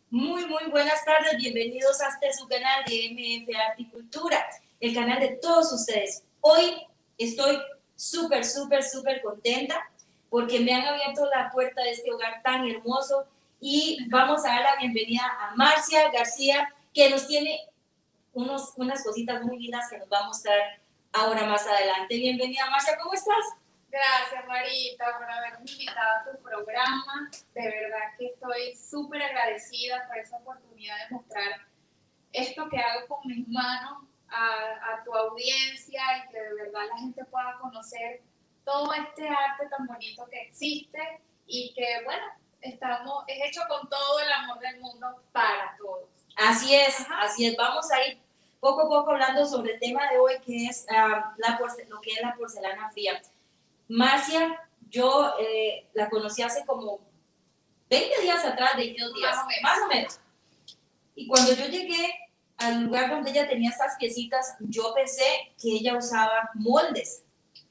Muy buenas tardes, bienvenidos a este su canal de MF Arte y Cultura, el canal de todos ustedes. Hoy estoy súper contenta porque me han abierto la puerta de este hogar tan hermoso y vamos a dar la bienvenida a Marcia García, que nos tiene unas cositas muy lindas que nos va a mostrar ahora más adelante. Bienvenida, Marcia, ¿cómo estás? Gracias, Marita, por haberme invitado a tu programa. De verdad que estoy súper agradecida por esa oportunidad de mostrar esto que hago con mis manos a tu audiencia y que de verdad la gente pueda conocer todo este arte tan bonito que existe y que, bueno, es hecho con todo el amor del mundo para todos. Así es. Vamos a ir poco a poco hablando sobre el tema de hoy, que es lo que es la porcelana fría. Marcia, yo la conocí hace como 20 días atrás, 22 días, más o menos. Y cuando yo llegué al lugar donde ella tenía estas piecitas, yo pensé que ella usaba moldes.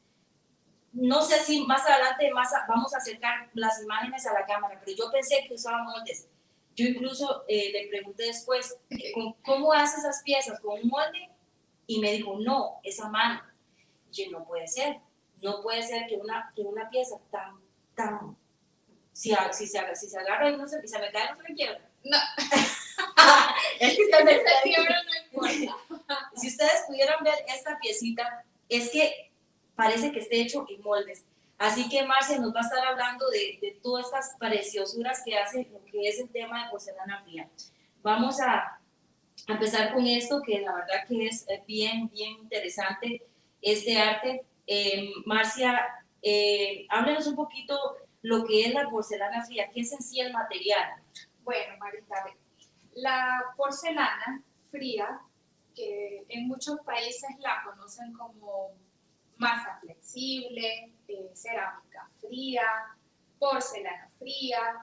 No sé si más adelante vamos a acercar las imágenes a la cámara, pero yo pensé que usaba moldes. Yo incluso le pregunté después, ¿cómo hace esas piezas? ¿Con un molde? Y me dijo, no, es a mano. Y yo, no puede ser que una pieza tan, si se agarra y si se me cae, no se me quiebra. No. Es que si se quiebra, no importa. Si ustedes pudieran ver esta piecita, es que parece que esté hecho en moldes. Así que Marcia nos va a estar hablando de todas estas preciosuras que hace lo que es el tema de porcelana fría. Vamos a empezar con esto, que la verdad que es bien interesante, este arte. Marcia, háblenos un poquito lo que es la porcelana fría, qué es en sí el material. Bueno, Marita, la porcelana fría, que en muchos países la conocen como masa flexible, cerámica fría, porcelana fría,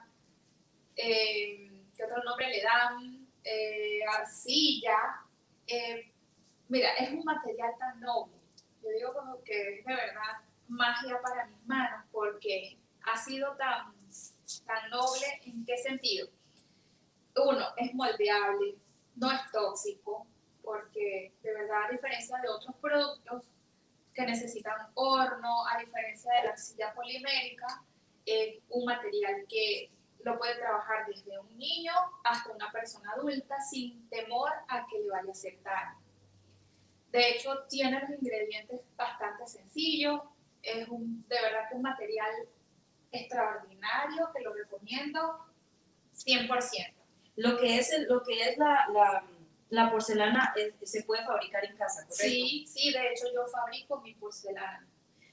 ¿qué otro nombre le dan? Arcilla. Mira, es un material tan noble. Yo digo como que es de verdad magia para mis manos porque ha sido tan noble. ¿En qué sentido? Uno, es moldeable, no es tóxico, porque de verdad, a diferencia de otros productos que necesitan horno, a diferencia de la arcilla polimérica, es un material que lo puede trabajar desde un niño hasta una persona adulta sin temor a que le vaya a hacer daño. De hecho, tiene los ingredientes bastante sencillos, de verdad que un material extraordinario que lo recomiendo 100%. Lo que es la porcelana se puede fabricar en casa, ¿correcto? Sí, de hecho yo fabrico mi porcelana.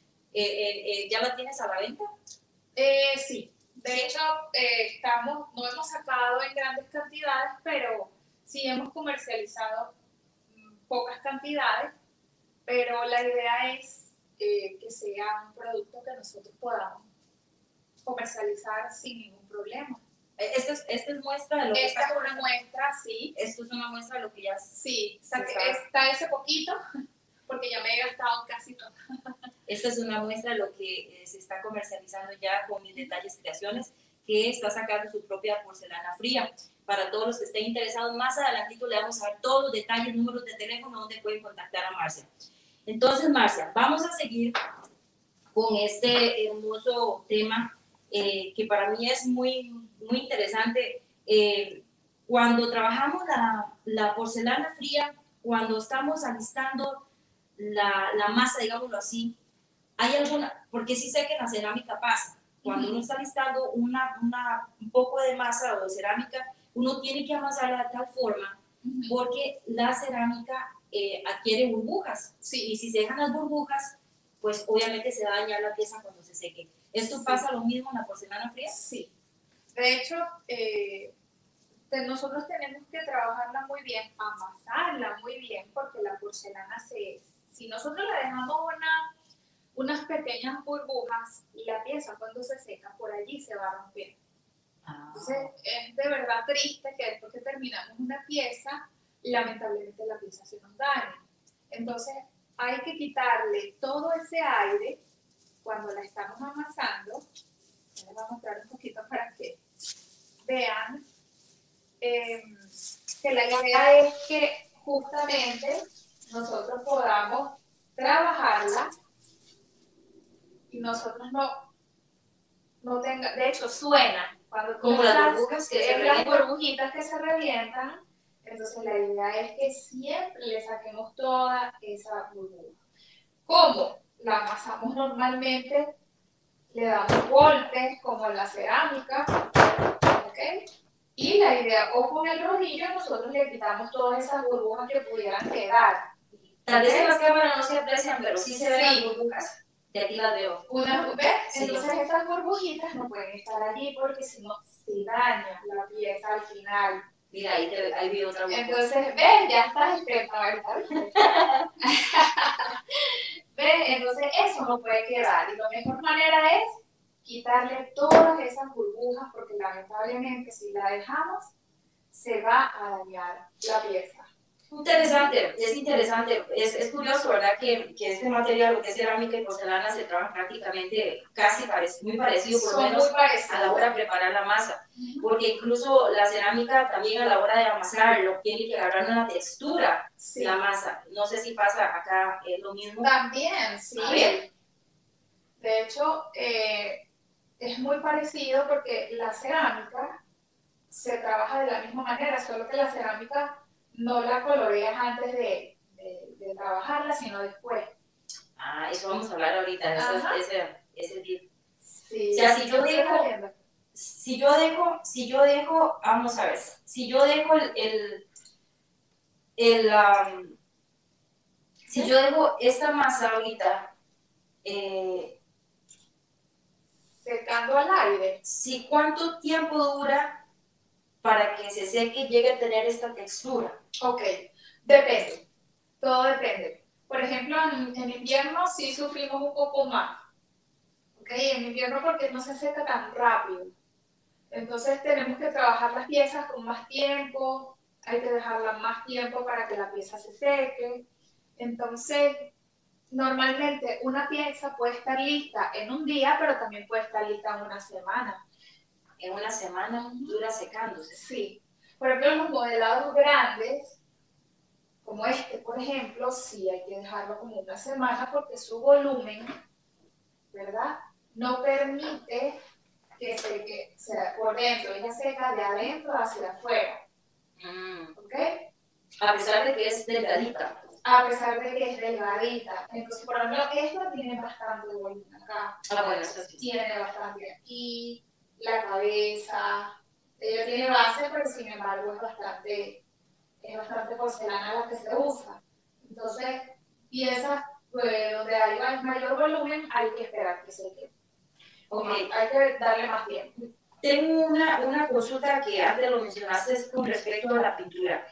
¿Ya la tienes a la venta? Sí, de hecho no hemos sacado en grandes cantidades, pero sí hemos comercializado pocas cantidades, pero la idea es que sea un producto que nosotros podamos comercializar sin ningún problema. Esta es muestra de lo que esta es una muestra, sí. Esto es una muestra de lo que ya sí, está ese poquito porque ya me he gastado casi todo. Esta es una muestra de lo que se está comercializando ya con Mil Detalles Creaciones, que está sacando su propia porcelana fría. Para todos los que estén interesados, más adelantito le vamos a dar todos los detalles, números de teléfono donde pueden contactar a Marcia. Entonces, Marcia, vamos a seguir con este hermoso tema que para mí es muy interesante. Cuando trabajamos la porcelana fría, cuando estamos alistando la masa, digámoslo así, hay alguna, porque sí sé que en la cerámica pasa, cuando uno está listando un poco de masa o de cerámica, uno tiene que amasarla de tal forma porque la cerámica adquiere burbujas. Sí. Y si se dejan las burbujas, pues obviamente se va a dañar la pieza cuando se seque. ¿Esto pasa lo mismo en la porcelana fría? Sí. De hecho, nosotros tenemos que trabajarla muy bien, amasarla muy bien, porque la porcelana si nosotros le dejamos unas pequeñas burbujas, y la pieza cuando se seca por allí se va a romper. Entonces es de verdad triste que después que terminamos una pieza, lamentablemente la pieza se nos dañe. Entonces hay que quitarle todo ese aire cuando la estamos amasando. Les voy a mostrar un poquito para que vean que la idea es que justamente nosotros podamos trabajarla y nosotros no tenga, de hecho suena cuando como las burbujas que se las burbujitas que se revientan, entonces la idea es que siempre le saquemos toda esa burbuja. ¿Cómo? La amasamos normalmente, le damos golpes como en la cerámica, ¿ok? Y la idea, o con el rodillo nosotros le quitamos todas esas burbujas que pudieran quedar. Tal vez en las cámaras no se aprecian, pero sí se ven las burbujas. De aquí las veo. ¿Ves? Sí. Entonces esas burbujitas no pueden estar allí porque si no se daña la pieza al final. Mira, ahí vi otra burbuja. Entonces, ¿ves? Ya estás experta ahorita. ¿Ves? Entonces eso no puede quedar. Y la mejor manera es quitarle todas esas burbujas porque lamentablemente si la dejamos se va a dañar la pieza. Interesante, es interesante, es curioso, ¿verdad? Que este material, lo que es cerámica y porcelana, se trabaja prácticamente muy parecido, por lo menos a la hora de preparar la masa, porque incluso la cerámica también a la hora de amasarlo tiene que agarrar una textura, la masa. No sé si pasa acá lo mismo. También, sí. De hecho, es muy parecido porque la cerámica se trabaja de la misma manera, solo que la cerámica no la coloreas antes de trabajarla, sino después. Ah, eso vamos a hablar ahorita, ese tip. Sí. O sea, si yo dejo, vamos a ver, si yo dejo si yo dejo esta masa ahorita, secando al aire. Sí, ¿cuánto tiempo dura para que se seque y llegue a tener esta textura? Ok, depende, todo depende. Por ejemplo, en invierno sí sufrimos un poco más. Ok, en invierno porque no se seca tan rápido. Entonces tenemos que trabajar las piezas con más tiempo, hay que dejarlas más tiempo para que la pieza se seque. Entonces, normalmente una pieza puede estar lista en un día, pero también puede estar lista en una semana. En una semana dura secándose. Sí. Por ejemplo, los modelados grandes, como este, por ejemplo, sí hay que dejarlo como una semana porque su volumen, ¿verdad? No permite que seque por dentro, ella seca de adentro hacia afuera. ¿Ok? A pesar de que es delgadita. A pesar de que es delgadita. Entonces, por ejemplo, esto tiene bastante volumen acá. Bueno, eso sí. Tiene bastante aquí, la cabeza. Ella tiene base, pero sin embargo es bastante porcelana la que se usa. Entonces, piezas donde hay mayor volumen, hay que esperar que seque. Okay. Hay que darle más tiempo. Tengo una consulta que antes lo mencionaste con respecto a la pintura.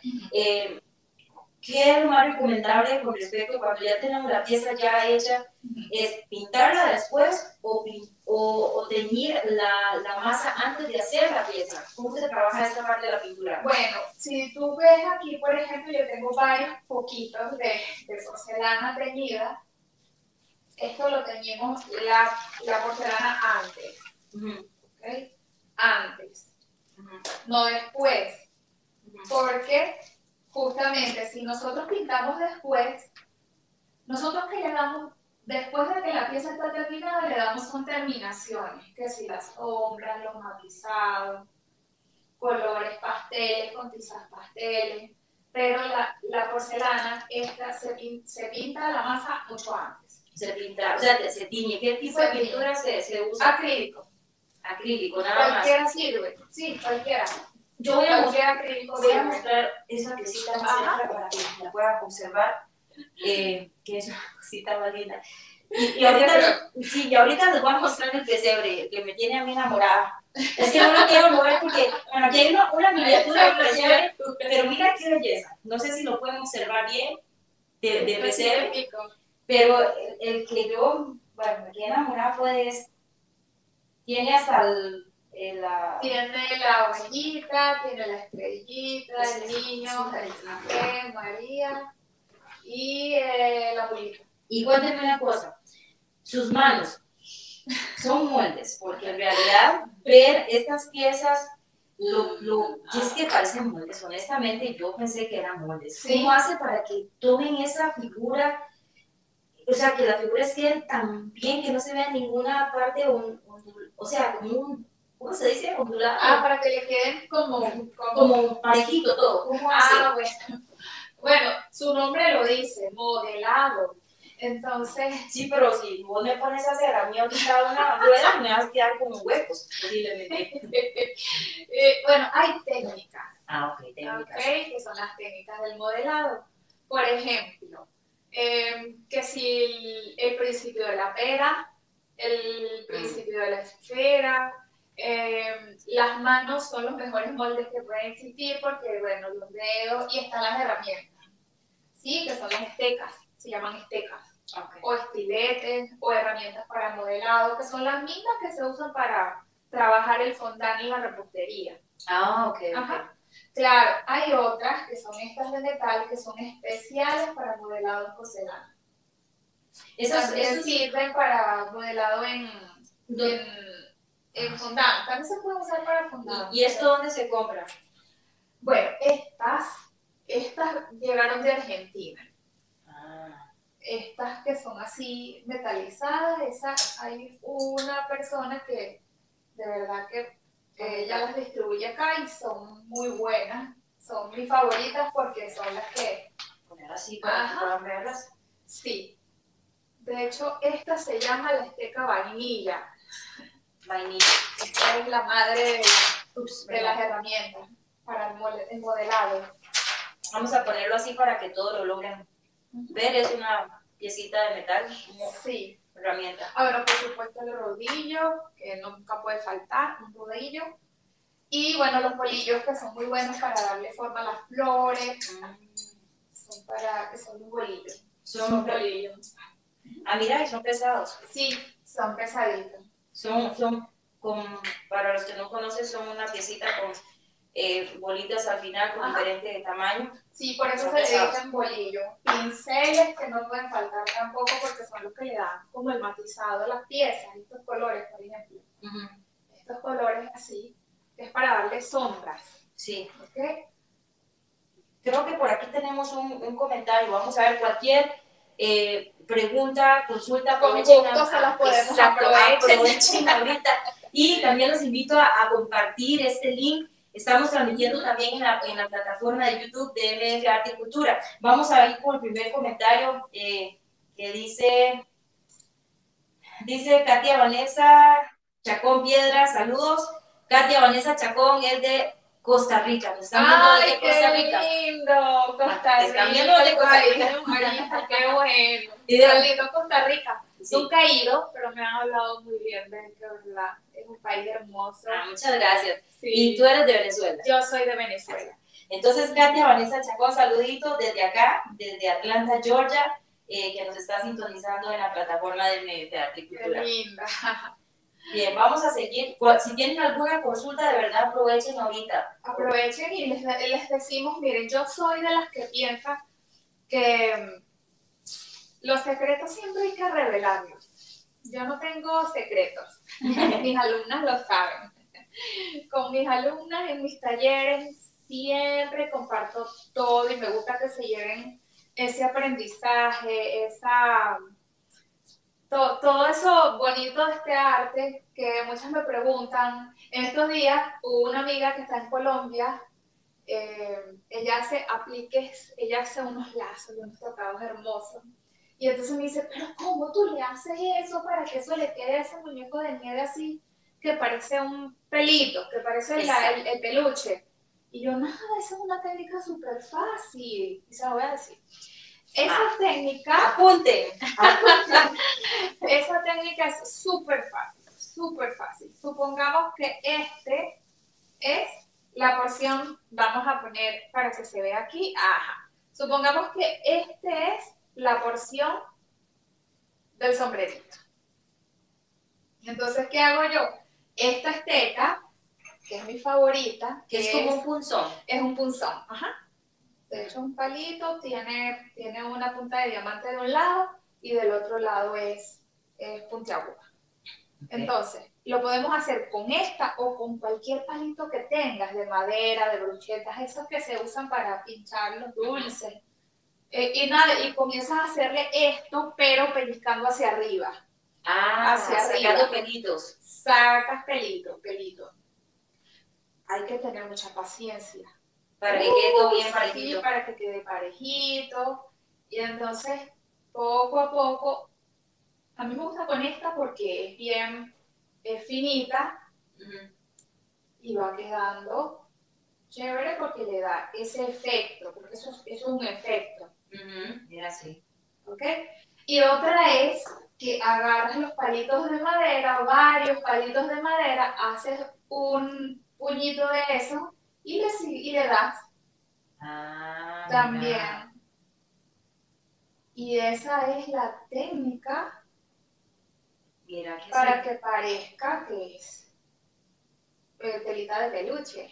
¿Qué es lo más recomendable con respecto a cuando ya tenemos la pieza ya hecha? ¿Es pintarla después o teñir la masa antes de hacer la pieza? ¿Cómo se trabaja esta parte de la pintura? Bueno, si tú ves aquí, por ejemplo, yo tengo varios poquitos de porcelana teñida. Esto lo teñimos la porcelana antes. ¿Okay? Antes. No después. Porque justamente si nosotros pintamos después, nosotros que le damos, después de que la pieza está terminada, le damos con terminaciones, que si las sombras, los matizados, colores pasteles con tizas pasteles, pero la porcelana esta se pinta la masa mucho antes. Se pinta, o sea, se tiñe. ¿Qué tipo de pintura se usa? Acrílico. Acrílico, nada más. Cualquiera sirve, sí, cualquiera. Yo voy a mostrar esa piecita más cerca para que la puedan observar, que es una cosita más linda. Y ahorita les voy a mostrar el pesebre, que me tiene a mí enamorada. Es que no lo quiero mover porque, bueno, aquí hay una miniatura de pesebre, pero mira qué belleza. No sé si lo pueden observar bien, de pesebre, pero el que yo, bueno, me quedé enamorada fue de este. Tiene hasta tiene la ovejita, tiene la estrellita, el niño, el María y la bolita. Y cuéntenme una cosa, sus manos son moldes, porque en realidad ver estas piezas Y es que parecen moldes, honestamente, yo pensé que eran moldes. Sí. ¿Cómo hace para que tomen esa figura, o sea, que las figuras queden tan bien que no se vea en ninguna parte, o sea, como un, ¿cómo se dice? Ondulado. Para que le queden como parejito todo. ¿Cómo hace? Bueno, su nombre lo dice, modelado. Entonces, sí, pero si vos me pones a hacer a mí ahorita una rueda, me vas a quedar con huecos, posiblemente. Bueno, hay técnicas. Ok, técnicas. Okay, que son las técnicas del modelado. Por ejemplo, que si el principio de la pera, el principio de la esfera, las manos son los mejores moldes que pueden existir porque, bueno, los dedos y están las herramientas, ¿sí? Que son las estecas, se llaman estecas. Okay. O estiletes o herramientas para modelado, que son las mismas que se usan para trabajar el fondant en la repostería. Ok. Ajá. Claro, hay otras que son estas de metal que son especiales para modelado en porcelana. También sirven para modelado en fondant. También se puede usar para fondant. ¿Y esto dónde se compra? Bueno, estas llegaron de Argentina. Estas que son así metalizadas, hay una persona que de verdad que ella las distribuye acá y son muy buenas. Son mis favoritas porque son las que... Poner así para que puedan verlas. Sí. De hecho, esta se llama la esteca vainilla. Vainilla. Esta es la madre de las herramientas para el modelado. Vamos a ponerlo así para que todos lo logren ver. Es una piecita de metal. Sí. Herramienta. Bueno, por supuesto el rodillo, que nunca puede faltar, un rodillo. Y bueno, los bolillos que son muy buenos para darle forma a las flores. Son bolillos. Son bolillos. Mira, son pesados. Sí, son pesaditos. Son como, para los que no conocen, son una piecita con bolitas al final con diferente tamaño. Sí, por eso se le dicen bolillo. Pinceles que no pueden faltar tampoco porque son los que le dan como el matizado a las piezas, estos colores, por ejemplo. Estos colores así, que es para darle sombras. Sí. ¿Okay? Creo que por aquí tenemos un comentario. Vamos a ver cualquier pregunta, consulta. Con gusto se las podemos aprovechen ahorita. Y también los invito a compartir este link. Estamos transmitiendo también en la plataforma de YouTube de MF Arte y Cultura. Vamos a ir con el primer comentario que dice Katia Vanessa Chacón Piedra, saludos. Katia Vanessa Chacón es de Costa Rica. ¿Nos están viendo desde Costa Rica? ¡Qué lindo! Costa Rica. ¿Están viendo de Costa Rica? Marita, qué bueno. Qué lindo Costa Rica. Sí. Nunca he ido, pero me han hablado muy bien de que verdad es un país hermoso. Muchas gracias. Sí. ¿Y tú eres de Venezuela? Yo soy de Venezuela. Entonces, Katia Vanessa Chacón, saludito desde acá, desde Atlanta, Georgia, que nos está sintonizando en la plataforma de MF Arte y Cultura. Qué linda. Bien, vamos a seguir. Si tienen alguna consulta, de verdad aprovechen ahorita. Aprovechen y les decimos, miren, yo soy de las que piensan que los secretos siempre hay que revelarlos. Yo no tengo secretos. Mis alumnas lo saben. Con mis alumnas en mis talleres siempre comparto todo y me gusta que se lleven ese aprendizaje, todo eso bonito de este arte que muchas me preguntan. En estos días hubo una amiga que está en Colombia, ella hace apliques, ella hace unos lazos y unos tocados hermosos. Y entonces me dice, pero ¿cómo tú le haces eso para que eso le quede a ese muñeco de nieve así, que parece un pelito, que parece el peluche? Y yo, nada, esa es una técnica súper fácil. Y se la voy a decir. Esa técnica... Apunte. Esa técnica es súper fácil, súper fácil. Supongamos que este es la porción, vamos a poner para que se vea aquí, supongamos que este es la porción del sombrerito. Entonces, ¿qué hago yo? Esta esteca, que es mi favorita, que es como un punzón. Es un punzón, De hecho, un palito tiene una punta de diamante de un lado y del otro lado es puntiaguda. Entonces, lo podemos hacer con esta o con cualquier palito que tengas, de madera, de brochetas, esos que se usan para pinchar los dulces. Y nada, y comienzas a hacerle esto, pero pellizcando hacia arriba. Hacia sacando pelitos. Sacas pelitos. Hay que tener mucha paciencia. Para que quede todo bien parejito. Sí, para que quede parejito. Y entonces, poco a poco, a mí me gusta con esta porque es bien finita y va quedando chévere porque le da ese efecto, porque eso es un efecto. Mira así. ¿Ok? Y otra es que agarras los palitos de madera, varios palitos de madera, haces un puñito de eso y le das también. Mira. Y esa es la técnica para que parezca que es telita de peluche.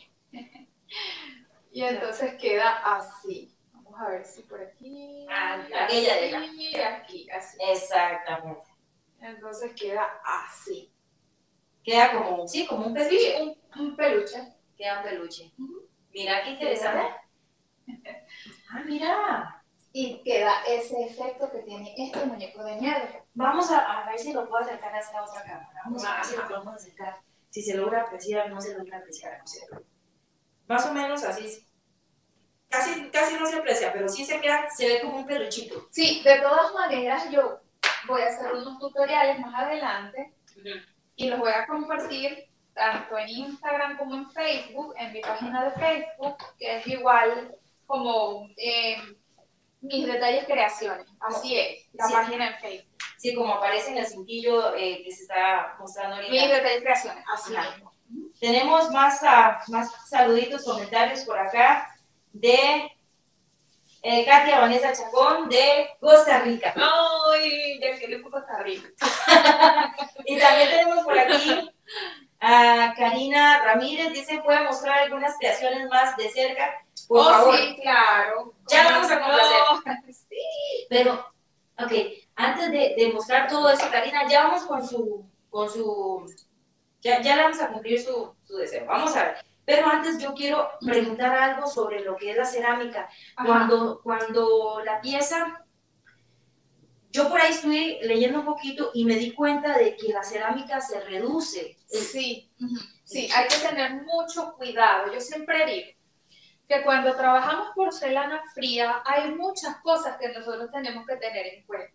Y entonces queda así. Vamos a ver si por aquí. Aquella de allá. Y aquí, así. Exactamente. Entonces queda así. Queda como, sí, como un peluche. Sí, un peluche. Queda un peluche. Mira qué interesante. Mira. Y queda ese efecto que tiene este muñeco de nieve. Vamos a ver si lo puedo acercar a esta otra cámara. Vamos a ver si lo podemos acercar. Si se logra apreciar, no se logra apreciar. No sé. Más o menos así. Casi no se aprecia, pero sí se ve como un peluchito. Sí, de todas maneras yo voy a hacer unos tutoriales más adelante y los voy a compartir tanto en Instagram como en Facebook, en mi página de Facebook, que es igual como mis detalles creaciones. Así es, la página en Facebook. Sí, como aparece en el cintillo que se está mostrando ahorita. Mis detalles creaciones, así mismo. Tenemos más saluditos, comentarios por acá de Katia Vanessa Chacón de Costa Rica. ¡Ay! Ya quiero Costa Rica. Y también tenemos por aquí a Karina Ramírez, dice, ¿puede mostrar algunas creaciones más de cerca? Por favor. Sí, claro. Ya vamos a complacer. Sí. Pero, ok, antes de mostrar todo eso, Karina, ya vamos con su ya le vamos a cumplir su deseo. Vamos a ver. Pero antes yo quiero preguntar algo sobre lo que es la cerámica. Cuando la pieza, yo por ahí estuve leyendo un poquito y me di cuenta de que la cerámica se reduce. Sí, sí, hay que tener mucho cuidado. Yo siempre digo que cuando trabajamos porcelana fría hay muchas cosas que nosotros tenemos que tener en cuenta.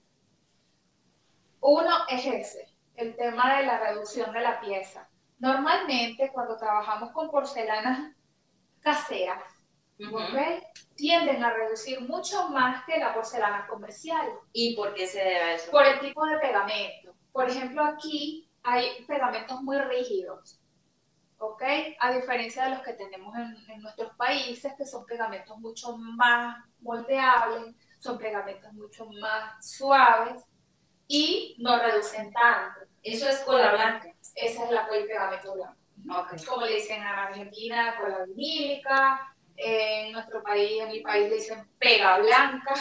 Uno es ese, el tema de la reducción de la pieza. Normalmente cuando trabajamos con porcelanas caseras, ¿okay? Tienden a reducir mucho más que la porcelana comercial. ¿Y por qué se debe a eso? Por el tipo de pegamento. Por ejemplo, aquí hay pegamentos muy rígidos, ¿ok? A diferencia de los que tenemos en nuestros países, que son pegamentos mucho más moldeables, son pegamentos mucho más suaves y no reducen tanto. Eso es cola blanca. Esa es el pegamento blanco. Okay. Como le dicen en Argentina, cola vinílica. En nuestro país, en mi país le dicen pega blanca.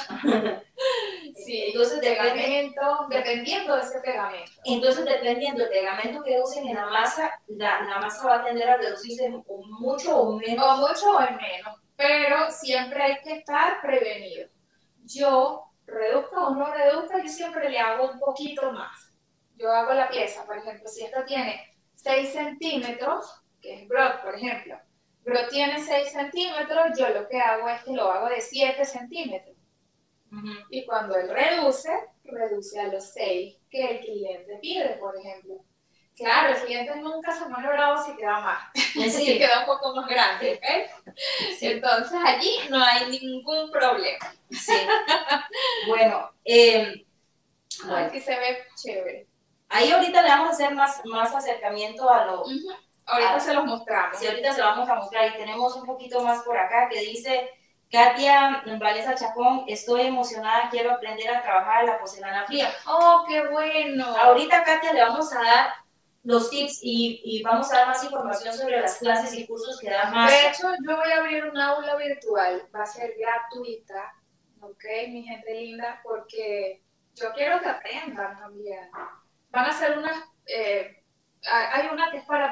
Sí, entonces dependiendo de ese pegamento. Entonces, dependiendo del pegamento que usen en la masa va a tender a reducirse mucho o menos. O mucho o menos, pero siempre hay que estar prevenido. Yo, reduzca o no reduzca, yo siempre le hago un poquito más. Yo hago la pieza, por ejemplo, si esta tiene 6 centímetros, que es Grot, por ejemplo, Grot tiene 6 centímetros, yo lo que hago es que lo hago de 7 centímetros. Y cuando él reduce a los 6 que el cliente pide, por ejemplo. Claro, el cliente nunca se pone bravo si queda más, si queda un poco más grande, ¿ok? Sí. Entonces allí no hay ningún problema. Sí. Bueno, aquí se ve chévere. Ahí ahorita le vamos a hacer más acercamiento a lo... Ahorita se los mostramos. Sí, ahorita se lo vamos a mostrar y tenemos un poquito más por acá que dice Katia Vanessa Chacón, estoy emocionada, quiero aprender a trabajar la porcelana fría. ¡Oh, qué bueno! Ahorita, Katia, le vamos a dar los tips y vamos a dar más información sobre las clases y cursos que da más. De hecho, yo voy a abrir una aula virtual, va a ser gratuita, ¿ok, mi gente linda? Porque yo quiero que aprendan también. Van a ser unas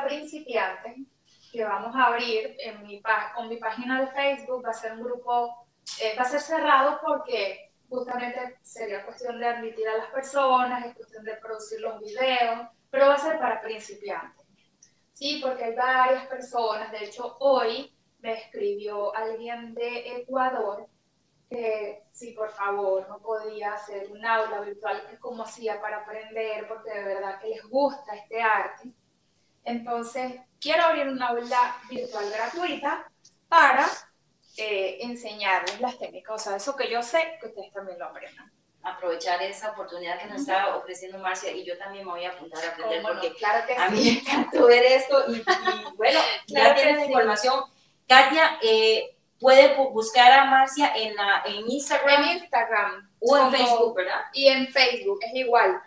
principiantes que vamos a abrir con mi página de Facebook. Va a ser un grupo, va a ser cerrado porque justamente sería cuestión de admitir a las personas, es cuestión de producir los videos, pero va a ser para principiantes. Sí, porque hay varias personas. De hecho, hoy me escribió alguien de Ecuador que sí, por favor, no podía hacer un aula virtual, que como hacía para aprender, porque de verdad que les gusta este arte. Entonces, quiero abrir una aula virtual gratuita para enseñarles las técnicas. O sea, eso que yo sé, que ustedes también lo aprendan. Aprovechar esa oportunidad que nos está ofreciendo Marcia, y yo también me voy a apuntar a aprender, porque no? Claro que a mí sí. me encantó ver esto y bueno, claro, ya tienes información. Katia, puede buscar a Marcia en Instagram. En Instagram. O en Facebook, ¿verdad? Y en Facebook, es igual.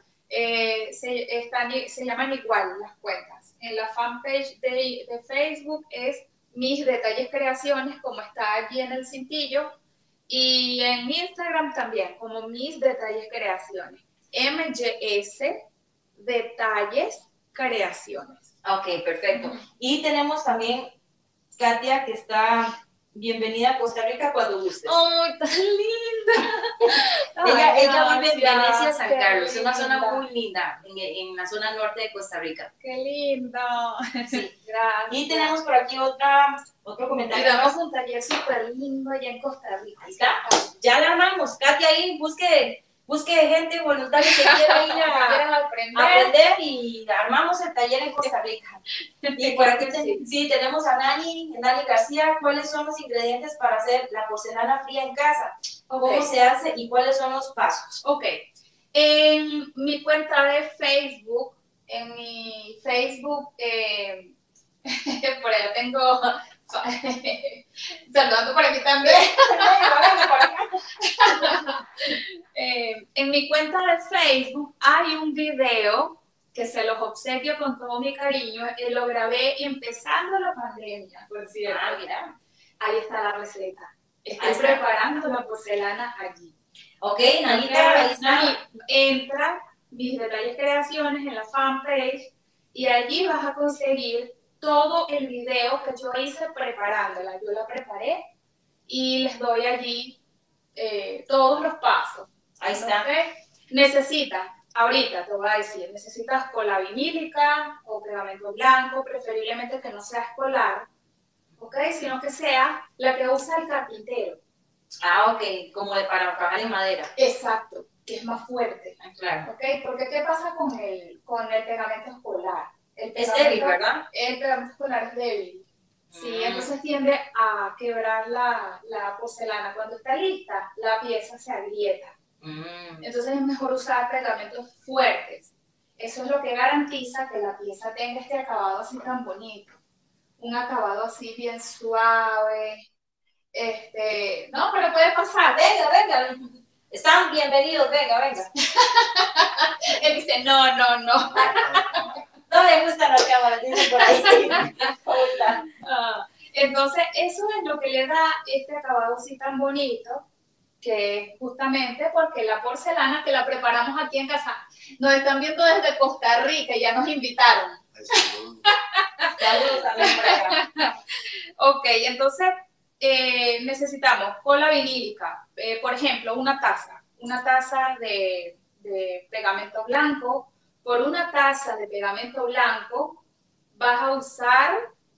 Se llaman igual las cuentas. En la fanpage de Facebook es Mis Detalles Creaciones, como está allí en el cintillo. Y en Instagram también, como Mis Detalles Creaciones. MGS Detalles Creaciones. Ok, perfecto. Y tenemos también Katia, que está... Bienvenida a Costa Rica cuando gustes. ¡Ay, tan linda! Ella vive en Venecia, San Carlos, una zona muy linda, en la zona norte de Costa Rica. ¡Qué lindo! Sí, gracias. Y tenemos por aquí otro comentario. Y damos un taller súper lindo allá en Costa Rica. Ahí está. Ya la armamos. Katia, ahí busque gente voluntaria que quiera ir a aprender, y armamos el taller en Costa Rica. Y por aquí sí, tenemos a Nani García. ¿Cuáles son los ingredientes para hacer la porcelana fría en casa? ¿Cómo se hace y cuáles son los pasos? Ok. En mi cuenta de Facebook, por allá tengo... saludando por aquí también. En mi cuenta de Facebook hay un video que se los obsequio con todo mi cariño. Lo grabé empezando la pandemia, por cierto. Mira. Ahí está la receta. Estoy preparando la porcelana allí. Ok, Nanita, ahí está. Entra Mis Detalles Creaciones en la fanpage y allí vas a conseguir todo el video que yo hice preparándola. Yo la preparé y les doy allí todos los pasos. Ahí está. ¿Okay? Necesitas, ahorita te voy a decir, necesitas cola vinílica o pegamento blanco, preferiblemente que no sea escolar, ¿ok? Sino que sea la que usa el carpintero. Ah, ok, como para trabajar en madera. Exacto, que es más fuerte. Claro. ¿Ok? Porque ¿qué pasa con el pegamento escolar? Es débil, ¿verdad? El pegamento escolar es débil. Sí, entonces tiende a quebrar la porcelana. Cuando está lista, la pieza se agrieta. Entonces es mejor usar pegamentos fuertes. Eso es lo que garantiza que la pieza tenga este acabado así tan bonito. Un acabado así bien suave. No, pero puede pasar. Venga. Están bienvenidos, venga. Él dice, no. No le gustan las cámaras, dicen por ahí. Entonces, eso es lo que le da este acabado así tan bonito, que es justamente porque la porcelana que la preparamos aquí en casa, nos están viendo desde Costa Rica, ya nos invitaron. Saludos también por acá. Ok, entonces necesitamos cola vinílica, por ejemplo, una taza de pegamento blanco. Por una taza de pegamento blanco vas a usar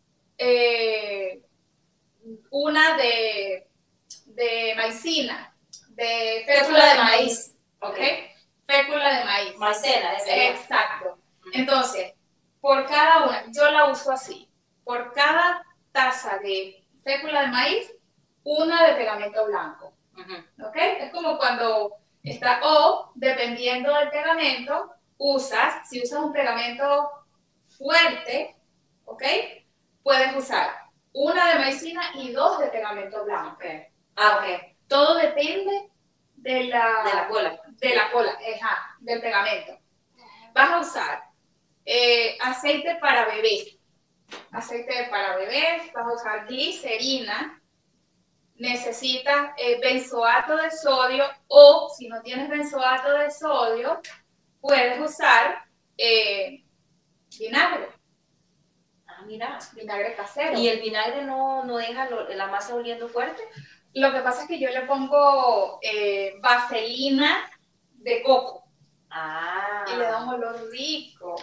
una de maicina, de fécula de maíz. ¿Ok? Fécula de maíz. Maicena, exacto. Entonces, por cada una, yo la uso así, por cada taza de fécula de maíz, una de pegamento blanco. ¿Ok? Es como cuando está, o dependiendo del pegamento, si usas un pegamento fuerte, ¿ok? Puedes usar una de maicina y 2 de pegamento blanco. Ok. Todo depende de la cola. Del pegamento. Vas a usar aceite para bebés. Vas a usar glicerina. Necesitas benzoato de sodio, o si no tienes benzoato de sodio, puedes usar vinagre. mira. Vinagre casero. ¿Y el vinagre no deja la masa oliendo fuerte? Lo que pasa es que yo le pongo vaselina de coco. Ah. Y le da un olor rico.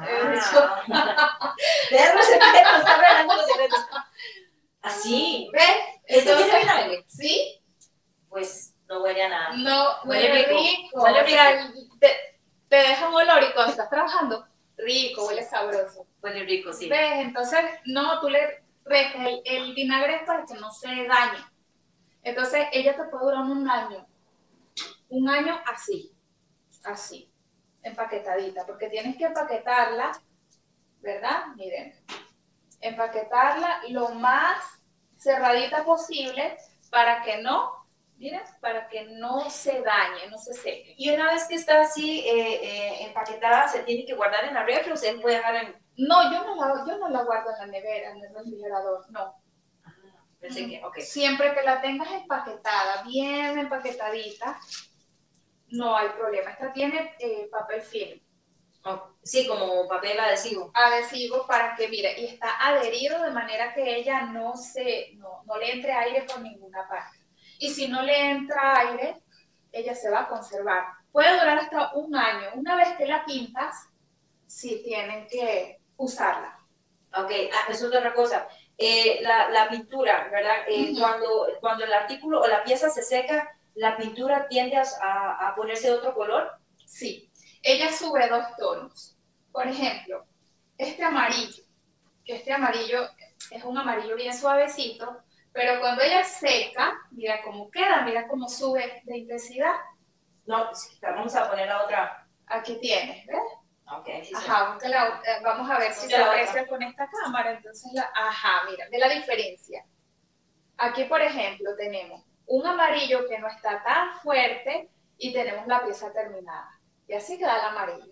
Vean los secretos, está hablando los secretos. ¿Así? ¿Ves? ¿Esto tiene vinagre? Sí. Pues no huele a nada. No, huele rico. Huele o sea, rico. te deja un olor y cuando estás trabajando, rico, huele sabroso. Huele rico, sí. ¿Ves? Entonces, no, tú le restas el vinagre es para que no se dañe. Entonces, ella te puede durar un año. Un año así. Así. Empaquetadita. Porque tienes que empaquetarla, ¿verdad? Miren. Empaquetarla lo más cerradita posible para que no, miren, para que no se dañe, no se seque. Y una vez que está así empaquetada, ¿se tiene que guardar en la refri o se puede dejar en...? No, yo no la guardo en la nevera, en el refrigerador, no. Pensé que, ok. Siempre que la tengas empaquetada, bien empaquetadita, no hay problema. Esta tiene papel film. Oh, sí, como papel adhesivo. Adhesivo para que, mire, y está adherido de manera que ella no le entre aire por ninguna parte. Y si no le entra aire, ella se va a conservar. Puede durar hasta un año. Una vez que la pintas, sí tienen que usarla. Ok, eso es otra cosa. La pintura, ¿verdad? Cuando el artículo o la pieza se seca, ¿la pintura tiende a ponerse de otro color? Sí. Ella sube 2 tonos. Por ejemplo, este amarillo, que este amarillo es un amarillo bien suavecito, pero cuando ella seca, mira cómo queda, mira cómo sube de intensidad. No, vamos a poner la otra. Aquí tienes, ¿ves? Okay, sí, ajá, vamos a ver si se aprecia con esta cámara. Entonces, ajá, mira, ve la diferencia. Aquí, por ejemplo, tenemos un amarillo que no está tan fuerte y tenemos la pieza terminada. Y así queda el amarillo.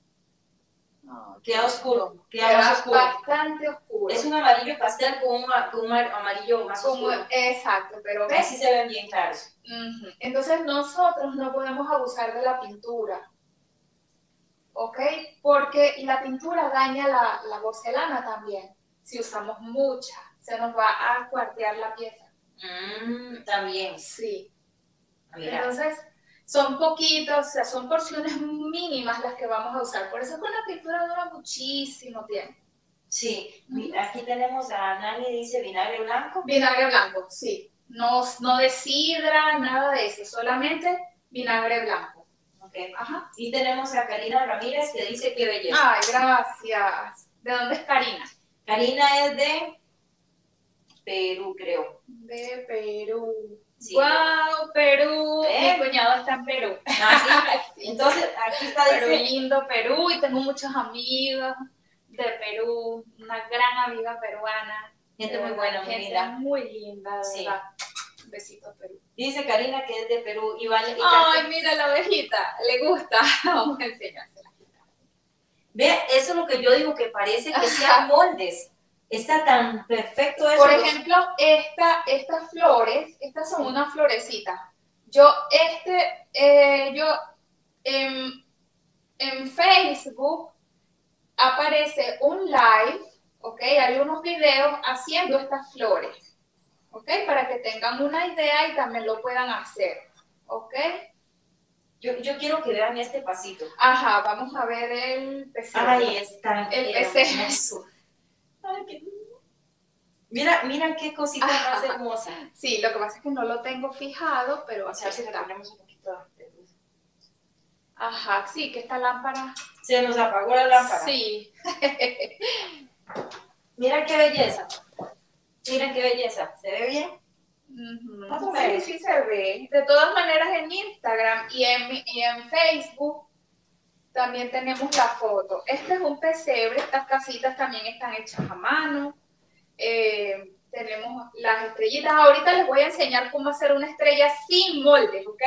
Queda oscuro, queda más oscuro. Bastante oscuro. Es un amarillo pastel con un amarillo más oscuro. Exacto, pero ¿ves? Así se ven bien claros. Entonces nosotros no podemos abusar de la pintura. ¿Ok? Porque la pintura daña la porcelana también. Si usamos mucha, se nos va a cuartear la pieza. También. Sí. Mira. Entonces, son poquitos, o sea, son porciones mínimas las que vamos a usar. Por eso con la pintura dura muchísimo tiempo. Sí. Aquí tenemos a Nani, dice vinagre blanco. Vinagre blanco, sí. No de sidra, nada de eso. Solamente vinagre blanco. Okay. Ajá. Y tenemos a Karina Ramírez que dice qué belleza. Ay, gracias. ¿De dónde es Karina? Karina es de Perú, creo. De Perú. Sí. ¡Wow! Perú. Mi cuñado está en Perú. Sí. Entonces, aquí está, dice... Perú, lindo Perú, y tengo muchos amigos de Perú, una gran amiga peruana. Gente muy buena, muy linda. Muy linda, de sí. verdad. Besitos, Perú. Dice Karina que es de Perú. Ay, mira la abejita, le gusta. Vamos a enseñársela. Ve, eso es lo que yo digo, que parece que sean moldes. Está tan perfecto eso. Por ejemplo, estas flores, estas son unas florecitas. En Facebook aparece un live, ¿ok? Hay unos videos haciendo estas flores, ¿ok? Para que tengan una idea y también lo puedan hacer, ¿ok? Yo quiero que vean este pasito. Ajá, vamos a ver el pesebre. Ay, está el pesebre. hermoso. Ay, mira qué cosita más hermosa. Sí, lo que pasa es que no lo tengo fijado, pero o sea, si le ponemos un poquito de luz. Ajá, sí, que esta lámpara... Se nos apagó la lámpara. Sí. Mira qué belleza. Mira qué belleza. ¿Se ve bien? Más o menos. Sí, se ve. De todas maneras, en Instagram y en Facebook también tenemos la foto. Este es un pesebre. Estas casitas también están hechas a mano. Tenemos las estrellitas. Ahorita les voy a enseñar cómo hacer una estrella sin moldes, ¿ok?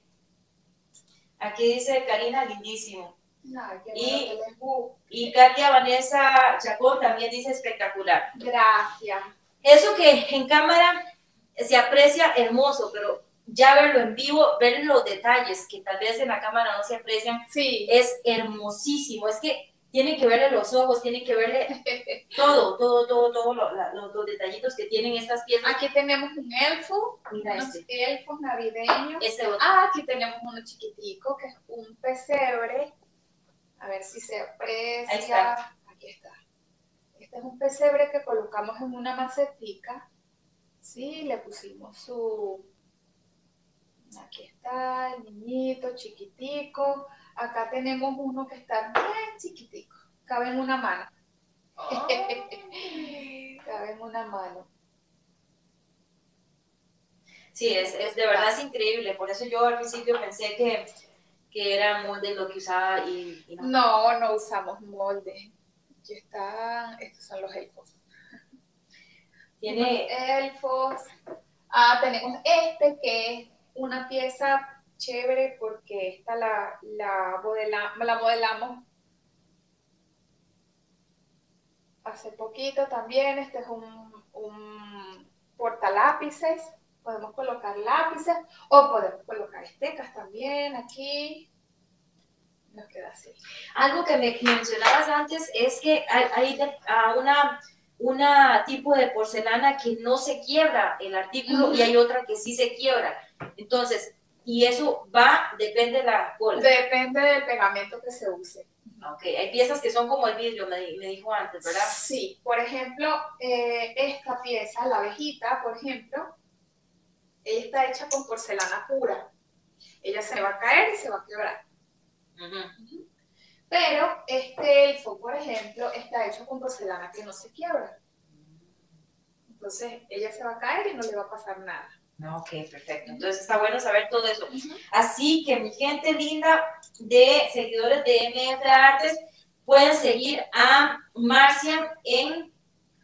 Aquí dice Karina, lindísimo. Ay, y Katia Vanessa Chacón también dice espectacular. Gracias. Eso que en cámara se aprecia hermoso, pero ya verlo en vivo, ver los detalles que tal vez en la cámara no se aprecian, sí. Es hermosísimo. Es que tienen que verle los ojos, tienen que verle todo los detallitos que tienen estas piezas. Aquí tenemos un elfo, Mira unos elfos navideños. Este otro. Aquí tenemos uno chiquitico que es un pesebre. A ver si se aprecia. Ahí está. Aquí está. Este es un pesebre que colocamos en una macetica. Sí, le pusimos su... Aquí está el niñito chiquitico. Acá tenemos uno que está bien chiquitico. Cabe en una mano. Oh. Cabe en una mano. Sí, es de verdad es increíble. Por eso yo al principio pensé que era molde lo que usaba y no. No usamos molde. Aquí están, estos son los elfos. Tiene elfos. Tenemos este que es una pieza chévere porque esta la modelamos hace poquito también. Este es un portalápices. Podemos colocar lápices o podemos colocar estecas también aquí. Nos queda así. Algo que me mencionabas antes es que hay una tipo de porcelana que no se quiebra el artículo y hay otra que sí se quiebra. Entonces, y eso depende de la cola. Depende del pegamento que se use. Ok, hay piezas que son como el vidrio, me dijo antes, ¿verdad? Sí, por ejemplo, esta pieza, la abejita, por ejemplo, ella está hecha con porcelana pura. Ella se va a caer y se va a quebrar. Pero este elfo, por ejemplo, está hecho con porcelana que no se quiebra. Entonces, ella se va a caer y no le va a pasar nada. Ok, perfecto. Entonces está bueno saber todo eso. Así que mi gente linda de seguidores de MF Artes, pueden seguir a Marcia en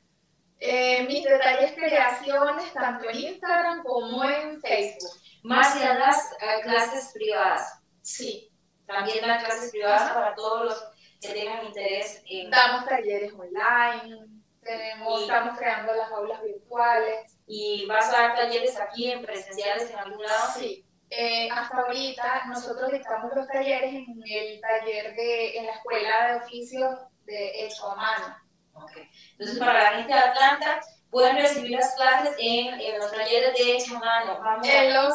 mis detalles creaciones, tanto en Instagram como en Facebook. Marcia das clases privadas. Sí. También dan clases privadas para todos los que tengan interés en... Damos talleres online, estamos creando las aulas virtuales. ¿Y vas a dar talleres aquí en presenciales en algún lado? Sí. Hasta ahorita nosotros dictamos los talleres en el taller en la escuela de oficios de hecho a mano. Okay. Entonces, para la gente de Atlanta, pueden recibir las clases en los talleres de hecho a mano. En los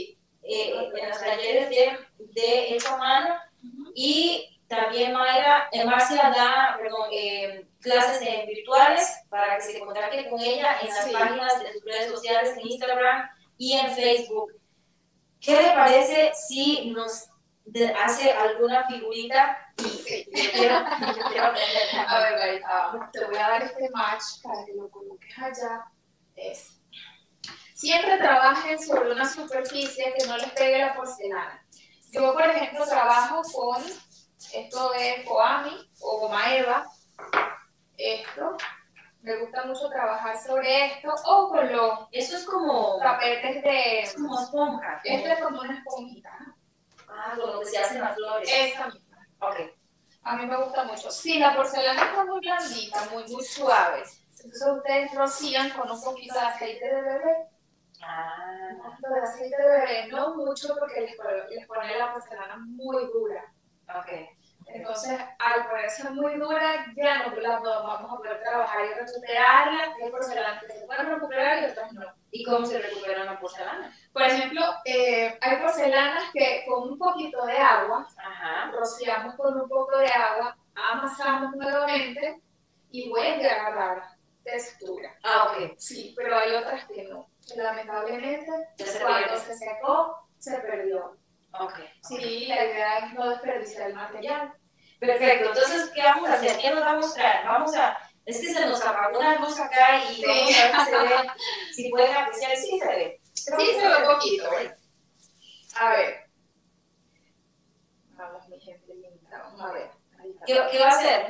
talleres de hecho a mano. Y también Marcia da clases virtuales para que se contacten con ella en las páginas de sus redes sociales, en Instagram y en Facebook. ¿Qué le parece si nos hace alguna figurita? Sí. Yo quiero a ver, Marita, te voy a dar este match para que lo coloques allá. Siempre trabajen sobre una superficie que no les pegue la porcelana. Yo, por ejemplo, trabajo con, esto es Foami o goma eva. Esto, me gusta mucho trabajar sobre esto, o con los... Eso es como... tapetes de... Es como esponja. Esto es como una esponjita. Con lo que se hacen las flores. Esa misma. Ok. A mí me gusta mucho. Sí, la porcelana está muy blandita, muy suave. Entonces ustedes rocían con un poquito de aceite de bebé. Un poquito de aceite de bebé, no mucho porque les pone la porcelana muy dura. Ok. Entonces, al ponerse muy dura, ya no la vamos a poder trabajar y recuperarla. Hay porcelanas que se pueden recuperar y otras no. ¿Y cómo se recupera una porcelana? Por ejemplo, hay porcelanas que con un poquito de agua, rociamos con un poco de agua, amasamos nuevamente y vuelve a agarrar textura. Ok. Sí, pero hay otras que no. Lamentablemente, cuando se secó, se perdió. Ok. Sí, la idea es no desperdiciar el material. Perfecto. Entonces, ¿qué vamos a hacer? ¿Qué nos va a mostrar? Es que se nos apagó una luz acá y vamos a ver si se ve, si pueden apreciar. Sí se ve. Sí, se ve un poquito. A ver. Vamos, mi gente linda. Vamos a ver. ¿Qué va a hacer?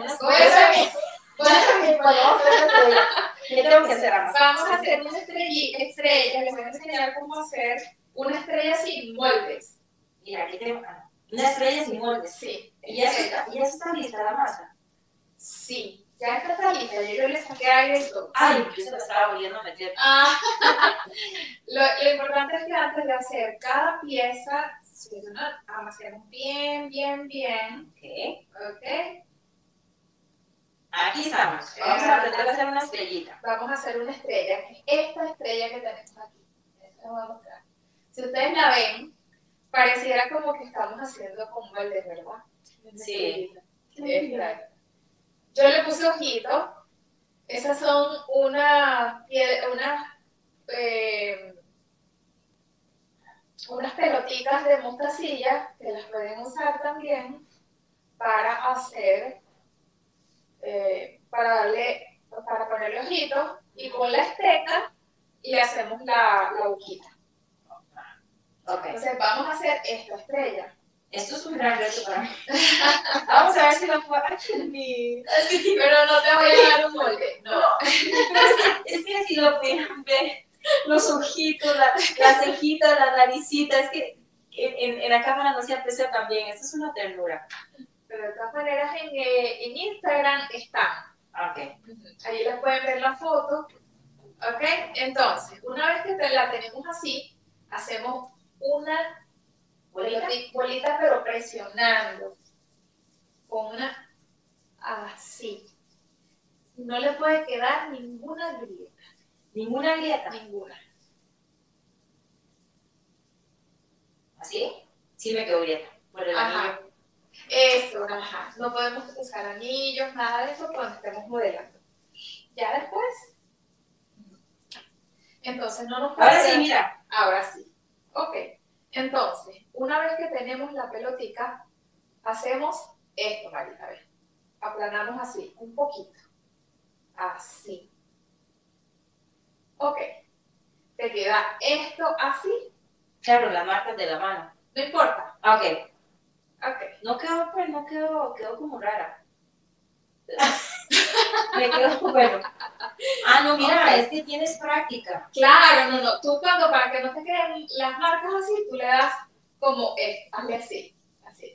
¿Qué tengo que hacer? Vamos a hacer una estrella. Les voy a enseñar cómo hacer una estrella sin moldes. Mira, aquí tengo una estrella sin moldes. Sí. ¿Y ya está lista la masa? Sí. Ya está lista, yo le saqué aire y todo. Ay, yo se la estaba volviendo a meter. Lo importante es que antes de hacer cada pieza, amasemos bien. Ok. Ok. Aquí estamos. Vamos a aprender a hacer una estrellita. Vamos a hacer una estrella, que es esta estrella que tenemos aquí. Esta la voy a mostrar. Si ustedes la ven, pareciera como que estamos haciendo con moldes, ¿verdad? Sí. Esta. Yo le puse ojitos. Esas son unas pelotitas de mostacilla que las pueden usar también para hacer, para ponerle ojitos, y con la esteca le hacemos la boquita. Ok. Entonces vamos a hacer esta estrella. Esto es un gran reto para mí. Vamos a ver si lo puedo. Pero no te voy a dar un molde, no. Es que si lo pudieran ver, los ojitos, la cejita, la naricita, es que en la cámara no se aprecia tan bien. Esto es una ternura. Pero de todas maneras en Instagram están. Ok. Ahí les pueden ver la foto. ¿Ok? Entonces, una vez que la tenemos así, hacemos una bolita, pero presionando. Con una así. No le puede quedar ninguna grieta. ¿Ninguna grieta? Ninguna. ¿Así? Sí me quedó grieta. Por el anillo. Eso, ajá. No podemos usar anillos, nada de eso cuando estemos modelando. Ya después. Entonces no nos puede Ahora sí, quedar. mira. Ahora sí. Ok. Entonces, una vez que tenemos la pelotica, hacemos esto, Marita. A ver. Aplanamos así, un poquito. Así. Ok. Te queda esto así. Claro, las marcas de la mano. No importa. Ok. Ok. No quedó como rara. Me quedó bueno. Ah, no, mira, Okay. es que tienes práctica. Claro, no. Tú cuando, para que no te queden las marcas así, tú le das como hazle así. Así.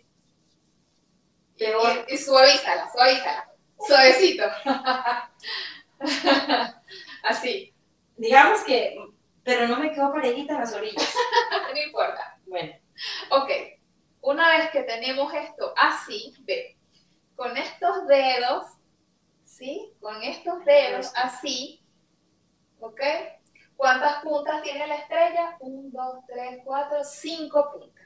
Y suavízala. Suavecito. Así. Digamos que, pero no me quedó parejita en las orillas. No importa. Bueno. Ok. Una vez que tenemos esto así, ve, con estos dedos, ¿sí? Con estos dedos así, ¿ok? ¿Cuántas puntas tiene la estrella? 1, 2, 3, 4, 5 puntas.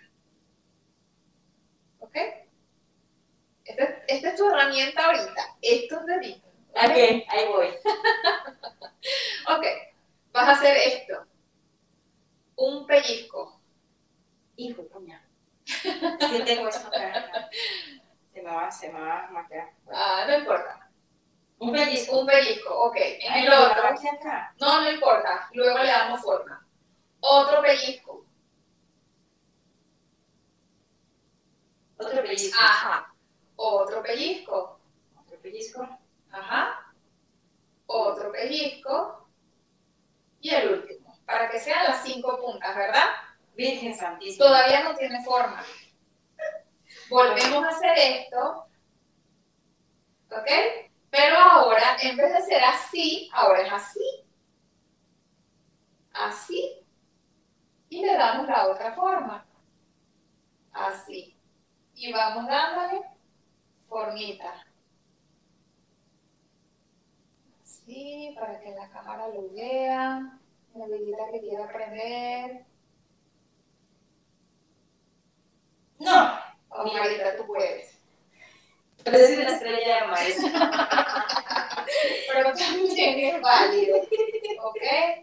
¿Ok? Esta es tu herramienta ahorita. Estos deditos. Ok, ahí voy. Ok. Vas a hacer esto. Un pellizco. Hijo, puña. Sí tengo esto acá. Se me va a maquillar. No importa. Un pellizco. Un pellizco, ok. En Ay, el lo otro. aquí acá. No importa. Luego le damos forma. Otro pellizco. Otro pellizco. Ajá. Otro pellizco. Otro pellizco. Ajá. Otro pellizco. Y el último. Para que sean las 5 puntas, ¿verdad? Virgen Santísima. Todavía no tiene forma. Volvemos a hacer esto. ¿Ok? Pero ahora, en vez de ser así, ahora es así. Así. Y le damos la otra forma. Así. Y vamos dándole formita. Así, para que la cámara lo vea. La velita que quiera prender. No. Oh, Marita, tú puedes. Pero es una estrella de maíz. Pero también es válido. ¿Ok?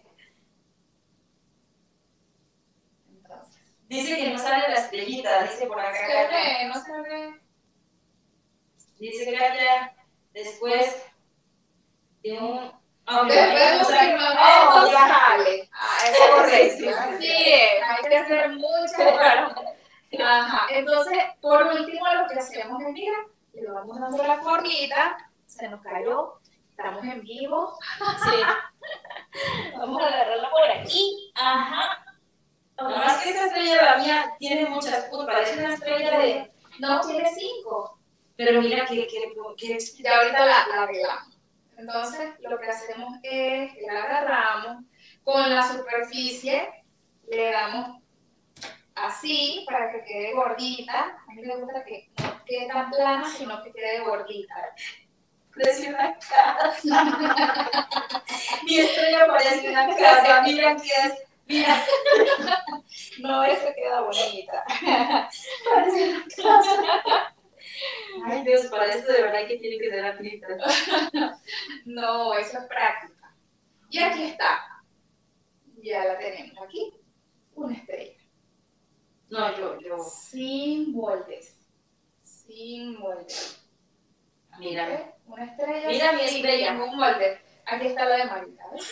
Entonces. Dice que no sale la estrellita, dice por acá. No se ve. Dice que ya después de un... Después de un ya sale. Es correcto. Así es. Hay que hacer mucho. Ajá. Entonces, por último, lo que hacemos es, mira, le vamos dando la formita. Se nos cayó. Estamos en vivo. Sí. Vamos a agarrarla por aquí. Ajá. Nada más que esta estrella de la mía tiene muchas puntas. Parece una estrella de... No, tiene 5. Pero mira que Ya ahorita la arreglamos. Entonces, lo que hacemos es que la agarramos con la superficie, le damos así para que quede gordita. A mí me gusta que no quede tan plana, sino que quede gordita. Parece una casa. Mi estrella parece una casa. Mira qué es. Mira. No, esa queda bonita. Parece una casa. Ay, Dios, para esto de verdad que tiene que ser artista. No, eso es práctica. Y aquí está. Ya la tenemos aquí. Una estrella. No, yo. Sin moldes. Sin moldes. Mira. ¿Ves? Una estrella. Mira mi estrella. Sin ningún molde. Aquí está la de Marita. ¿Ves?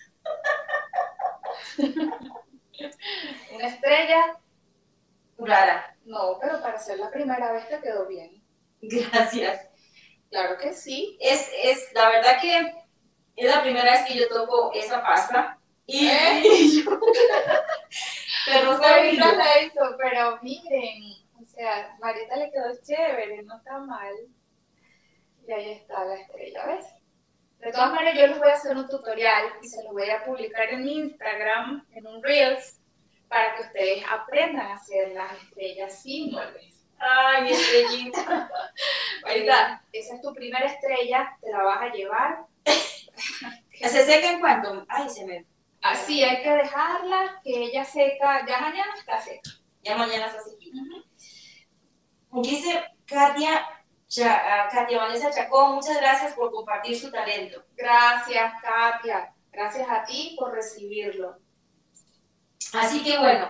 Una estrella. Rara. No, pero para ser la primera vez te quedó bien. Gracias. Claro que sí. Es la verdad que es la primera vez que yo toco esa pasta. Y yo. Pero está bien. Marita la hizo, pero miren. O sea, Marita le quedó chévere, no está mal. Y ahí está la estrella, ¿ves? De todas maneras, yo les voy a hacer un tutorial y se los voy a publicar en Instagram, en un Reels, para que ustedes aprendan a hacer las estrellas sin moldes. Ay, mi estrellita. Marita, esa es tu primera estrella, te la vas a llevar. ¿Se seca en cuánto? Ay, se me. Así hay que dejarla, que ella seca, ya mañana está seca. Ya mañana está sequita. Dice Katia Vanessa Chacón, muchas gracias por compartir su talento. Gracias, Katia. Gracias a ti por recibirlo. Así que bueno,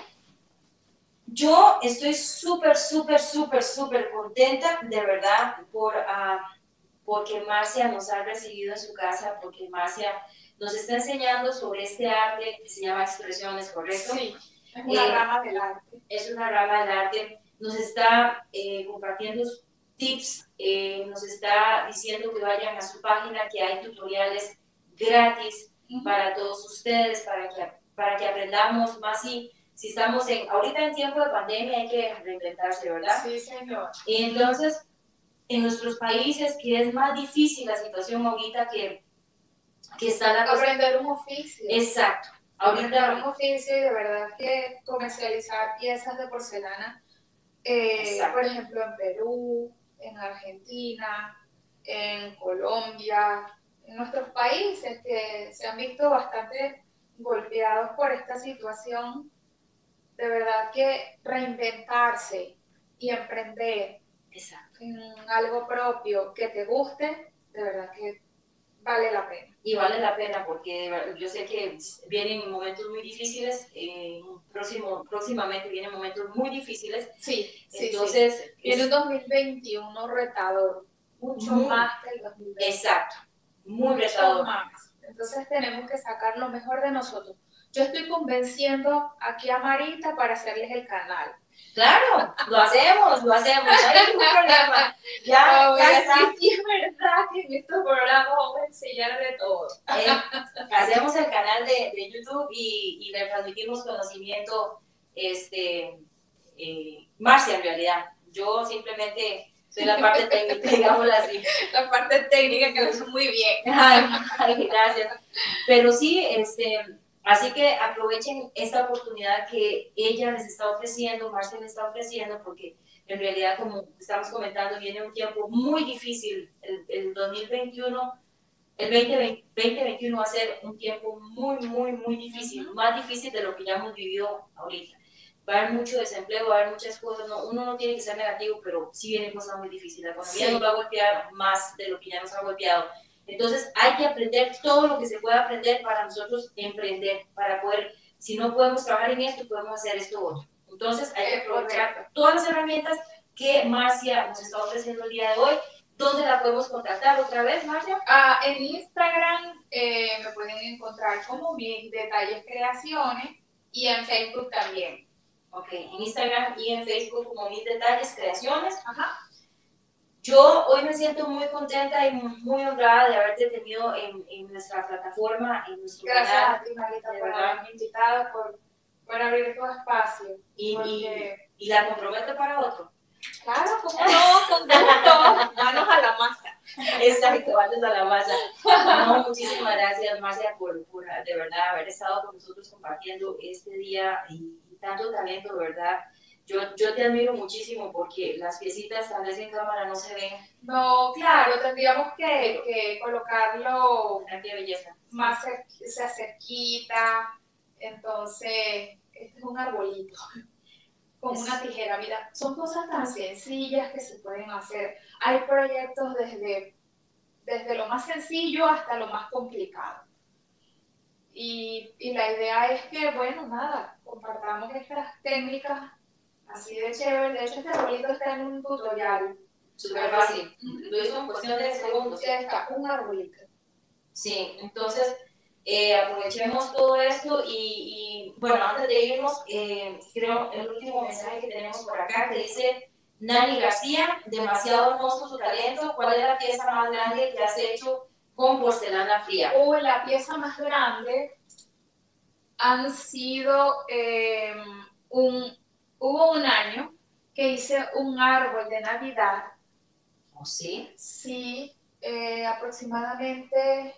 yo estoy súper contenta, de verdad, porque Marcia nos ha recibido en su casa, porque Marcia nos está enseñando sobre este arte que se llama expresiones, ¿correcto? Sí, es una rama del arte. Es una rama del arte. Nos está compartiendo tips, nos está diciendo que vayan a su página, que hay tutoriales gratis para todos ustedes, para que aprendamos más. Y si estamos ahorita en tiempo de pandemia hay que reinventarse, ¿verdad? Sí, señor. Y entonces, en nuestros países, que es más difícil la situación ahorita que está la cosa. Aprender un oficio. Exacto. Aprender un oficio y de verdad que comercializar piezas de porcelana, por ejemplo, en Perú, en Argentina, en Colombia, en nuestros países que se han visto bastante golpeados por esta situación, de verdad que reinventarse y emprender en algo propio que te guste, de verdad que vale la pena. Y vale la pena porque yo sé que vienen momentos muy difíciles, próximamente vienen momentos muy difíciles. Sí, entonces sí. Viene un 2021 retador, mucho más que el 2020. Exacto, muy retador. Más. Entonces tenemos que sacar lo mejor de nosotros. Yo estoy convenciendo aquí a Marita para hacerles el canal. Claro, lo hacemos, no hay ningún problema. Ya está. Sí, es verdad que en estos programas vamos a enseñar de todo. Hacemos el canal de YouTube y le transmitimos conocimiento, Marcia en realidad. Yo simplemente soy la parte técnica, digámoslo así. La parte técnica que lo hizo muy bien. Ay, gracias. Pero sí, así que aprovechen esta oportunidad que ella les está ofreciendo, Marcia les está ofreciendo, porque en realidad, como estamos comentando, viene un tiempo muy difícil. El 2021, el 2021 va a ser un tiempo muy difícil, más difícil de lo que ya hemos vivido ahorita. Va a haber mucho desempleo, va a haber muchas cosas, uno no tiene que ser negativo, pero sí vienen cosas muy difíciles. La economía nos va a golpear más de lo que ya nos ha golpeado. Entonces hay que aprender todo lo que se pueda aprender para nosotros emprender, para poder, si no podemos trabajar en esto, podemos hacer esto otro. Entonces hay que aprovechar todas las herramientas que Marcia nos está ofreciendo el día de hoy. ¿Dónde la podemos contactar otra vez, Marcia? En Instagram me pueden encontrar como Mis Detalles Creaciones y en Facebook también. Ok, en Instagram y en Facebook como Mis Detalles Creaciones. Ajá. Yo hoy me siento muy contenta y muy honrada de haberte tenido en nuestra plataforma, en nuestro canal. Gracias a ti, Marita, por haberme invitado, por abrir tu espacio. Y la comprometo para otro. Claro, como no, con gusto. Manos a la masa. Exacto, manos a la masa. No, muchísimas gracias, Marcia, por de verdad haber estado con nosotros compartiendo este día y tanto talento, de verdad. yo te admiro muchísimo porque las piecitas tal vez en cámara no se ven. No, claro, tendríamos que colocarlo Mira qué belleza. más cerquita. Entonces, este es un arbolito con una tijera. Mira, son cosas tan sencillas que se pueden hacer. Hay proyectos desde lo más sencillo hasta lo más complicado. Y la idea es que, bueno, nada, compartamos estas técnicas así de chévere. De hecho, este arbolito está en un tutorial. Súper fácil. Lo hizo en cuestión de segundos. Ya está, un arbolito. Sí, entonces aprovechemos todo esto y bueno, antes de irnos, creo el último mensaje que tenemos por acá que dice Nani García, demasiado hermoso su talento, ¿cuál es la pieza más grande que has hecho con porcelana fría? La pieza más grande han sido, hubo un año que hice un árbol de Navidad. ¿Oh, sí? Sí, aproximadamente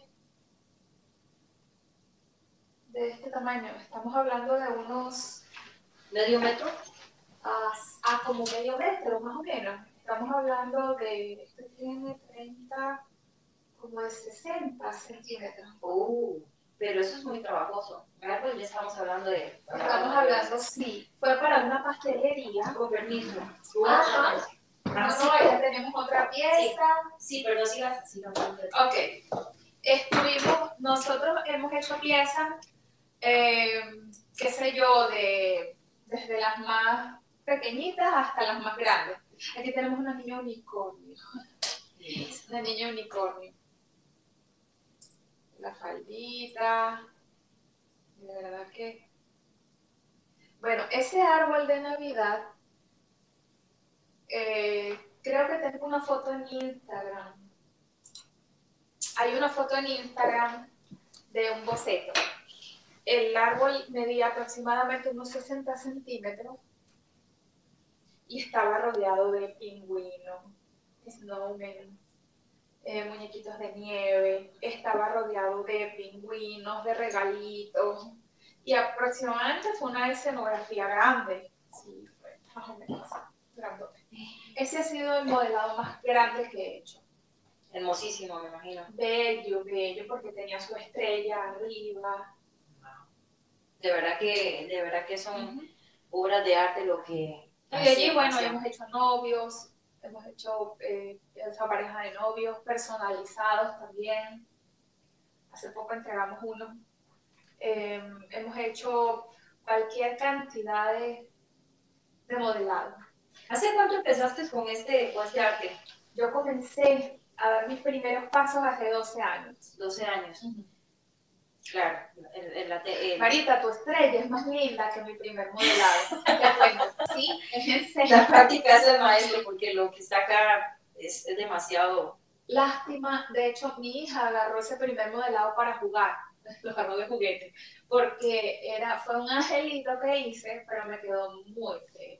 de este tamaño. Estamos hablando de unos... ¿Medio metro? Como medio metro, más o menos. Estamos hablando de... Este tiene 30, como de 60 centímetros. Pero eso es muy trabajoso. Árbol ya estamos hablando de... Estamos hablando, sí. Fue para una pastelería. Con permiso. Ajá. Sí, ya tenemos otra pieza. Sí, pero no sigas. Ok. Nosotros hemos hecho piezas, qué sé yo, desde las más pequeñitas hasta las más grandes. Aquí tenemos una niña unicornio. Una niña unicornio. La faldita. De verdad que... Bueno, ese árbol de Navidad, creo que tengo una foto en Instagram. Hay una foto en Instagram de un boceto. El árbol medía aproximadamente unos 60 centímetros y estaba rodeado de pingüinos, snowmen, muñequitos de nieve. Estaba rodeado de pingüinos, de regalitos. Y aproximadamente fue una escenografía grande. Sí, fue más o menos grandote. Ese ha sido el modelado más grande que he hecho. Hermosísimo, me imagino. Bello, bello, porque tenía su estrella arriba. De verdad que son obras de arte lo que... Y de allí, bueno, hemos hecho novios, hemos hecho esa pareja de novios personalizados también. Hace poco entregamos uno. Hemos hecho cualquier cantidad de modelado. ¿Hace cuánto empezaste con este arte? Yo comencé a dar mis primeros pasos hace 12 años. 12 años. Claro. Marita, tu estrella es más linda que mi primer modelado. Te cuento. Sí, es en serio. La práctica es el maestro porque lo que está acá es demasiado... Lástima. De hecho, mi hija agarró ese primer modelado para jugar. Lo agarró de juguete. Porque fue un angelito que hice, pero me quedó muy feo.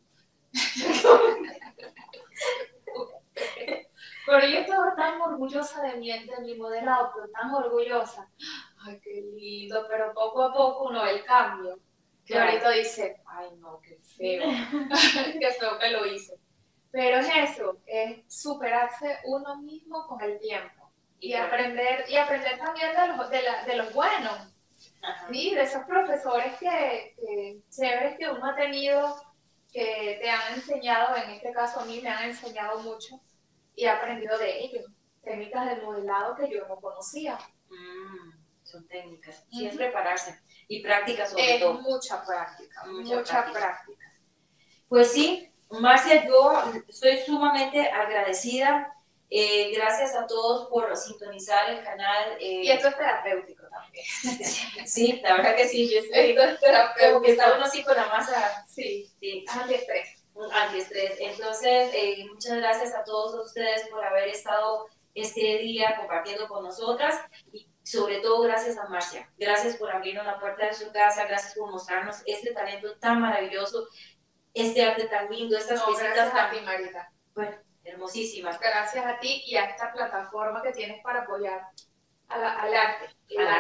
Pero yo estaba tan orgullosa de mi modelado, pero tan orgullosa. Ay, qué lindo, pero poco a poco uno ve el cambio. Que ahorita dice, ay no, qué feo, qué feo que lo hice. Pero es eso, es superarse uno mismo con el tiempo. Y aprender también de los buenos. ¿Sí? De esos profesores que chéveres que uno ha tenido, que te han enseñado, en este caso a mí me han enseñado mucho y he aprendido de ellos. Técnicas de modelado que yo no conocía. Son técnicas. Sí, es prepararse. Y práctica sobre todo. Mucha práctica. Mucha práctica. Pues sí, Marcia, yo estoy sumamente agradecida. Gracias a todos por sintonizar el canal. Y esto es terapéutico también. Sí, la verdad que sí. Esto es terapéutico. Como que está uno así con la masa. Sí. Antiestrés. Antiestrés. Entonces, muchas gracias a todos ustedes por haber estado este día compartiendo con nosotras y sobre todo gracias a Marcia. Gracias por abrirnos la puerta de su casa, gracias por mostrarnos este talento tan maravilloso, este arte tan lindo, estas piecitas tan... a ti, Marita. Bueno, hermosísimas. Gracias a ti y a esta plataforma que tienes para apoyar al arte. Al arte.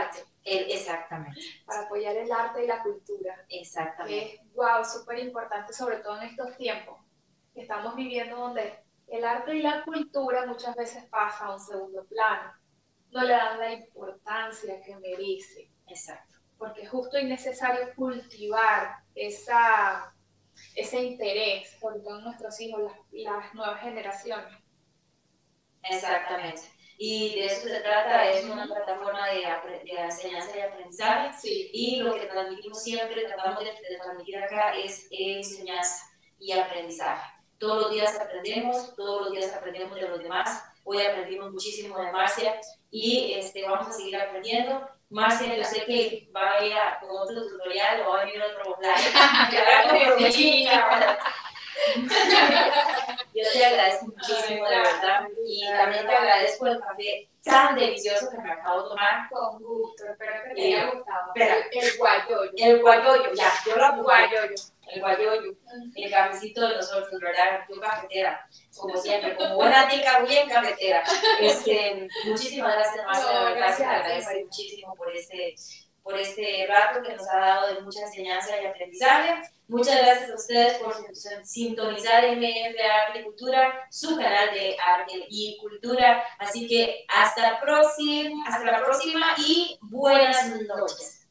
Exactamente. Para apoyar el arte y la cultura. Exactamente. Es, wow, súper importante, sobre todo en estos tiempos que estamos viviendo donde el arte y la cultura muchas veces pasa a un segundo plano. No le dan la importancia que merece. Exacto. Porque es justo y necesario cultivar ese interés, sobre todo en nuestros hijos, las nuevas generaciones. Exactamente. Y de eso se trata, es una plataforma de enseñanza y aprendizaje. Sí. Y lo que transmitimos siempre, tratamos de transmitir acá, es enseñanza y aprendizaje. Todos los días aprendemos de los demás. Hoy aprendimos muchísimo de Marcia y vamos a seguir aprendiendo. Marcia, yo sé que va a ir con otro tutorial o va a venir otro live. Yo te agradezco muchísimo, de verdad, y también te agradezco el café tan delicioso que me acabo de tomar. Con gusto, espero que te haya gustado. Espera, el guayoyo. El guayoyo, ya, yo lo apunté. Guayoyo. El guayoyo, el cafecito de nosotros, ¿verdad? Yo cafetera, como siempre, como buena tica, bien cafetera. Muchísimas gracias, Marcia, de verdad, te agradezco muchísimo por este rato que nos ha dado de mucha enseñanza y aprendizaje. Muchas gracias a ustedes por sintonizar MF Arte y Cultura, su canal de arte y cultura. Así que hasta la próxima y buenas noches.